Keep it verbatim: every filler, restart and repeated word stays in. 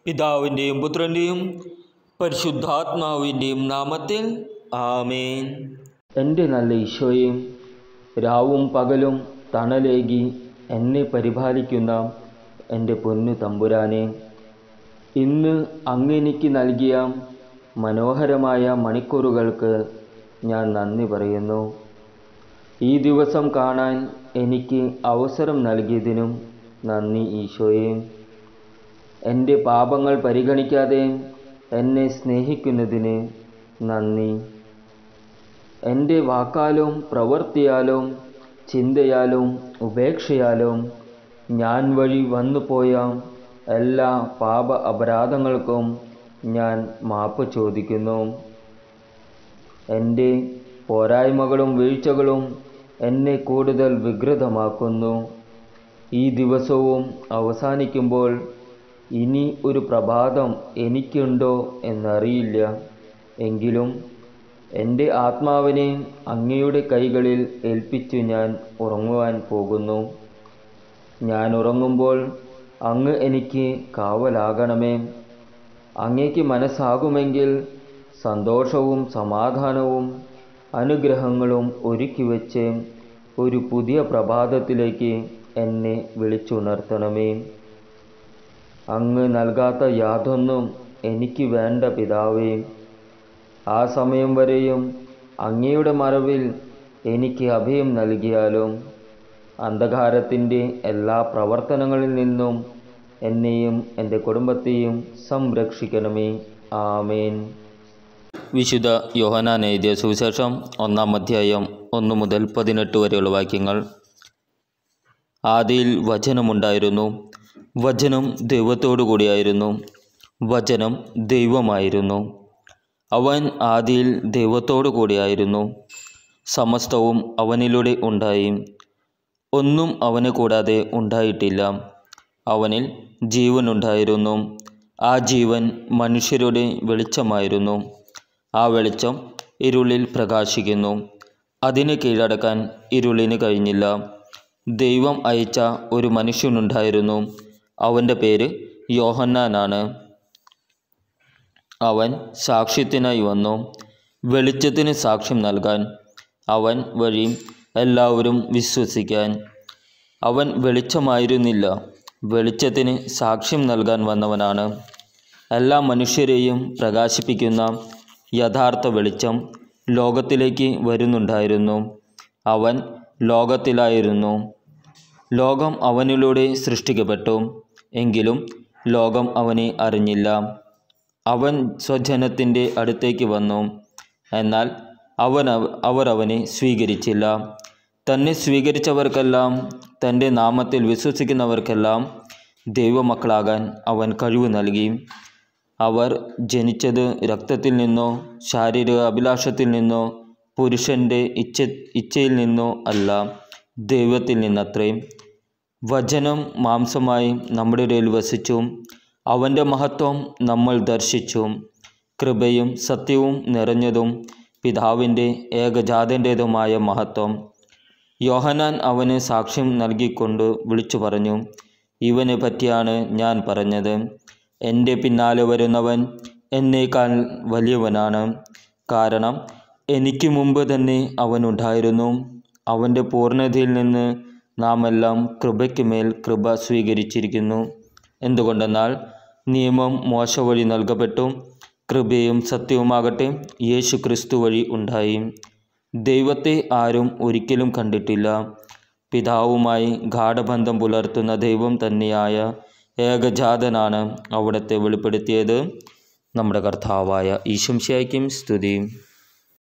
പിതാവിൻ്റെയും പുത്രൻ്റെയും പരിശുദ്ധാത്മാവിൻ്റെയും നാമത്തിൽ ആമേൻ. എൻ്റെ നല്ല ഈശോയും രാവും പകലും തണലേകി എന്നെ പരിപാലിക്കുന്ന എൻ്റെ പൊന്നു തമ്പുരാനെ, ഇന്ന് അങ്ങെനിക്ക് നൽകിയ മനോഹരമായ മണിക്കൂറുകൾക്ക് ഞാൻ നന്ദി പറയുന്നു. ഈ ദിവസം കാണാൻ എനിക്ക് അവസരം നൽകിയതിനും നന്ദി ഈശോയെ. എൻ്റെ പാപങ്ങൾ പരിഗണിക്കാതെ എന്നെ സ്നേഹിക്കുന്നതിന് നന്ദി. എൻ്റെ വാക്കാലും പ്രവൃത്തിയാലും ചിന്തയാലും ഉപേക്ഷയാലും ഞാൻ വഴി വന്നുപോയ എല്ലാ പാപ അപരാധങ്ങൾക്കും ഞാൻ മാപ്പ് ചോദിക്കുന്നു. എൻ്റെ പോരായ്മകളും വീഴ്ചകളും എന്നെ കൂടുതൽ വികൃതമാക്കുന്നു. ഈ ദിവസവും അവസാനിക്കുമ്പോൾ ഇനി ഒരു പ്രഭാതം എനിക്കുണ്ടോ എന്നറിയില്ല. എങ്കിലും എൻ്റെ ആത്മാവിനെ അങ്ങയുടെ കൈകളിൽ ഏൽപ്പിച്ചു ഞാൻ ഉറങ്ങുവാൻ പോകുന്നു. ഞാൻ ഉറങ്ങുമ്പോൾ അങ്ങ് എനിക്ക് കാവലാകണമേ. അങ്ങേക്ക് മനസ്സാകുമെങ്കിൽ സന്തോഷവും സമാധാനവും അനുഗ്രഹങ്ങളും ഒരുക്കി വച്ച് ഒരു പുതിയ പ്രഭാതത്തിലേക്ക് എന്നെ വിളിച്ചുണർത്തണമേ. അങ്ങ് നൽകാത്ത യാതൊന്നും എനിക്ക് വേണ്ട പിതാവേ. ആ സമയം വരെയും അങ്ങയുടെ മറവിൽ എനിക്ക് അഭയം നൽകിയാലും അന്ധകാരത്തിൻ്റെ എല്ലാ പ്രവർത്തനങ്ങളിൽ നിന്നും എന്നെയും എൻ്റെ കുടുംബത്തെയും സംരക്ഷിക്കണമേ. ആമേൻ. വിശുദ്ധ യോഹന്നാൻ എഴുതിയ സുവിശേഷം ഒന്നാം അധ്യായം ഒന്ന് മുതൽ പതിനെട്ട് വരെയുള്ള വാക്യങ്ങൾ. ആദിയിൽ വചനമുണ്ടായിരുന്നു, വചനം ദൈവത്തോടു കൂടിയായിരുന്നു, വചനം ദൈവമായിരുന്നു. അവൻ ആദിയിൽ ദൈവത്തോടു കൂടിയായിരുന്നു. സമസ്തവും അവനിലൂടെ ഉണ്ടായി, ഒന്നും അവനെ കൂടാതെ ഉണ്ടായിട്ടില്ല. അവനിൽ ജീവനുണ്ടായിരുന്നു, ആ ജീവൻ മനുഷ്യരുടെ വെളിച്ചമായിരുന്നു. ആ വെളിച്ചം ഇരുളിൽ പ്രകാശിക്കുന്നു, അതിനെ കീഴടക്കാൻ ഇരുളിന് കഴിഞ്ഞില്ല. ദൈവം അയച്ച ഒരു മനുഷ്യനുണ്ടായിരുന്നു, അവൻ്റെ പേര് യോഹന്നാനാണ്. അവൻ സാക്ഷ്യത്തിനായി വന്നു, വെളിച്ചത്തിന് സാക്ഷ്യം നൽകാൻ, അവൻ വഴി എല്ലാവരും വിശ്വസിക്കാൻ. അവൻ വെളിച്ചമായിരുന്നില്ല, വെളിച്ചത്തിന് സാക്ഷ്യം നൽകാൻ വന്നവനാണ്. എല്ലാ മനുഷ്യരെയും പ്രകാശിപ്പിക്കുന്ന യഥാർത്ഥ വെളിച്ചം ലോകത്തിലേക്ക് വരുന്നുണ്ടായിരുന്നു. അവൻ ലോകത്തിലായിരുന്നു, ലോകം അവനിലൂടെ സൃഷ്ടിക്കപ്പെട്ടു, എങ്കിലും ലോകം അവനെ അറിഞ്ഞില്ല. അവൻ സ്വജനത്തിൻ്റെ അടുത്തേക്ക് വന്നു, എന്നാൽ അവൻ അവർ അവനെ സ്വീകരിച്ചില്ല. തന്നെ സ്വീകരിച്ചവർക്കെല്ലാം, തൻ്റെ നാമത്തിൽ വിശ്വസിക്കുന്നവർക്കെല്ലാം ദൈവമക്കളാകാൻ അവൻ കഴിവ് നൽകി. അവർ ജനിച്ചത് രക്തത്തിൽ നിന്നോ ശാരീരിക അഭിലാഷത്തിൽ നിന്നോ പുരുഷൻ്റെ ഇച്ഛ ഇച്ഛയിൽ നിന്നോ അല്ല, ദൈവത്തിൽ നിന്നത്രേ. വചനം മാംസമായി നമ്മുടെ ഇടയിൽ വസിച്ചു, അവൻ്റെ മഹത്വം നമ്മൾ ദർശിച്ചു. കൃപയും സത്യവും നിറഞ്ഞതും പിതാവിൻ്റെ ഏകജാതൻ്റേതുമായ മഹത്വം. യോഹന്നാൻ അവന് സാക്ഷ്യം നൽകിക്കൊണ്ട് വിളിച്ചു പറഞ്ഞു, ഇവനെ പറ്റിയാണ് ഞാൻ പറഞ്ഞത്. എൻ്റെ പിന്നാലെ വരുന്നവൻ എന്നേക്കാൾ വലിയവനാണ്, കാരണം എനിക്ക് മുമ്പ് തന്നെ അവനുണ്ടായിരുന്നു. അവൻ്റെ പൂർണ്ണതയിൽ നിന്ന് നാം എല്ലാം കൃപയ്ക്ക് മേൽ കൃപ സ്വീകരിച്ചിരിക്കുന്നു. എന്തുകൊണ്ടെന്നാൽ നിയമം മോശ വഴി നൽകപ്പെട്ടു, കൃപയും സത്യവുമാകട്ടെ യേശു ക്രിസ്തു വഴി ഉണ്ടായി. ദൈവത്തെ ആരും ഒരിക്കലും കണ്ടിട്ടില്ല. പിതാവുമായി ഗാഢബന്ധം പുലർത്തുന്ന ദൈവം തന്നെയായ ഏകജാതനാണ് അവിടുത്തെ വെളിപ്പെടുത്തിയത്. നമ്മുടെ കർത്താവായ ഈശോ മിശിഹായ്ക്കും സ്തുതി.